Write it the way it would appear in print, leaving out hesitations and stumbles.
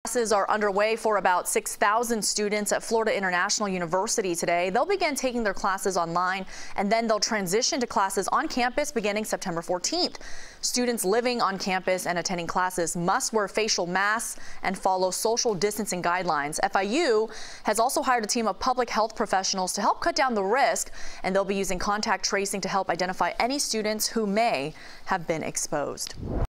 Classes are underway for about 6,000 students at Florida International University today. They'll begin taking their classes online, and then they'll transition to classes on campus beginning September 14th. Students living on campus and attending classes must wear facial masks and follow social distancing guidelines. FIU has also hired a team of public health professionals to help cut down the risk, and they'll be using contact tracing to help identify any students who may have been exposed.